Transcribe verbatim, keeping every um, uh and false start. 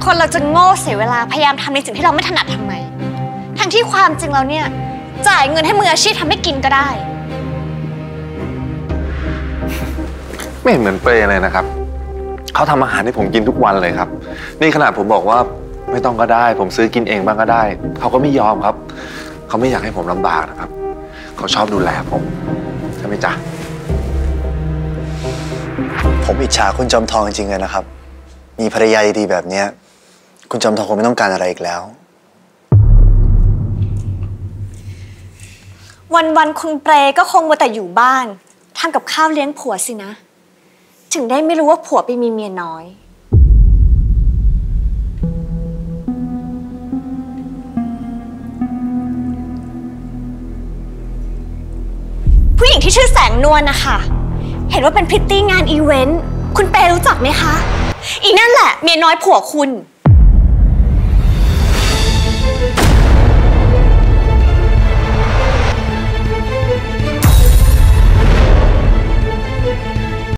คนเราจะโง่เสียเวลาพยายามทำในสิ่งที่เราไม่ถนัดทำไมทั้งที่ความจริงแล้วเนี่ยจ่ายเงินให้มืออาชีพทำให้กินก็ได้ไม่เห็นเหมือนเปรย์เลยนะครับเขาทำอาหารให้ผมกินทุกวันเลยครับนี่ขนาดผมบอกว่าไม่ต้องก็ได้ผมซื้อกินเองบ้างก็ได้เขาก็ไม่ยอมครับเขาไม่อยากให้ผมลำบากนะครับเขาชอบดูแลผมใช่ไหมจ๊ะผมอิจฉาคุณจอมทองจริงๆเลยนะครับมีภรรยาดีๆแบบนี้คุณจอมทองคงไม่ต้องการอะไรอีกแล้ววันๆคุณเปรก็คงมัวแต่อยู่บ้านทำกับข้าวเลี้ยงผัวสินะถึงได้ไม่รู้ว่าผัวไปมีเมียน้อยผู้หญิงที่ชื่อแสงนวลนะคะเห็นว่าเป็นพริตตี้งานอีเวนต์คุณเปรู้จักไหมคะอีนั่นแหละเมียน้อยผัวคุณ